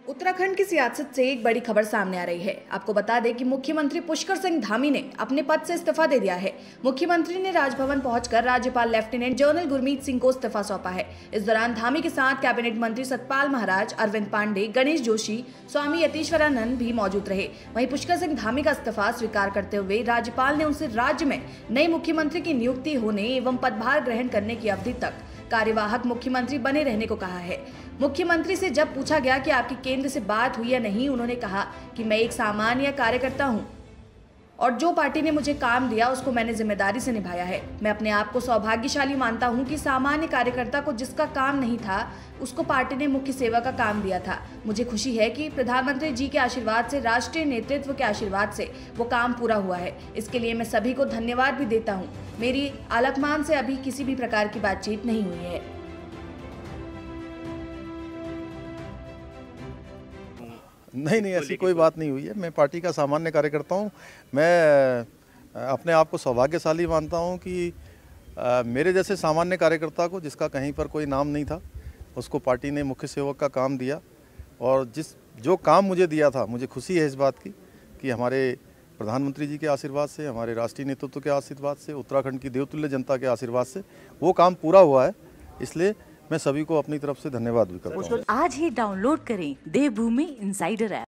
उत्तराखंड की सियासत से एक बड़ी खबर सामने आ रही है। आपको बता दें कि मुख्यमंत्री पुष्कर सिंह धामी ने अपने पद से इस्तीफा दे दिया है। मुख्यमंत्री ने राजभवन पहुंचकर राज्यपाल लेफ्टिनेंट जनरल गुरमीत सिंह को इस्तीफा सौंपा है। इस दौरान धामी के साथ कैबिनेट मंत्री सतपाल महाराज, अरविंद पांडे, गणेश जोशी, स्वामी यतीश्वरानंद भी मौजूद रहे। वहीं पुष्कर सिंह धामी का इस्तीफा स्वीकार करते हुए राज्यपाल ने उनसे राज्य में नए मुख्यमंत्री की नियुक्ति होने एवं पदभार ग्रहण करने की अवधि तक कार्यवाहक मुख्यमंत्री बने रहने को कहा है। मुख्यमंत्री से जब पूछा गया कि आपकी केंद्र से बात हुई या नहीं, उन्होंने कहा कि मैं एक सामान्य कार्यकर्ता हूं और जो पार्टी ने मुझे काम दिया उसको मैंने जिम्मेदारी से निभाया है। मैं अपने आप को सौभाग्यशाली मानता हूं कि सामान्य कार्यकर्ता को जिसका काम नहीं था उसको पार्टी ने मुख्य सेवा का काम दिया था। मुझे खुशी है कि प्रधानमंत्री जी के आशीर्वाद से, राष्ट्रीय नेतृत्व के आशीर्वाद से वो काम पूरा हुआ है। इसके लिए मैं सभी को धन्यवाद भी देता हूँ। मेरी आलाकमान से अभी किसी भी प्रकार की बातचीत नहीं हुई है। नहीं, ऐसी कोई बात नहीं हुई है। मैं पार्टी का सामान्य कार्यकर्ता हूँ। मैं अपने आप को सौभाग्यशाली मानता हूँ कि मेरे जैसे सामान्य कार्यकर्ता को, जिसका कहीं पर कोई नाम नहीं था, उसको पार्टी ने मुख्य सेवक का काम दिया। और जो काम मुझे दिया था, मुझे खुशी है इस बात की कि हमारे प्रधानमंत्री जी के आशीर्वाद से, हमारे राष्ट्रीय नेतृत्व के आशीर्वाद से, उत्तराखंड की देवतुल्य जनता के आशीर्वाद से वो काम पूरा हुआ है। इसलिए मैं सभी को अपनी तरफ से धन्यवाद भी करता हूँ। आज ही डाउनलोड करें देवभूमि इनसाइडर ऐप।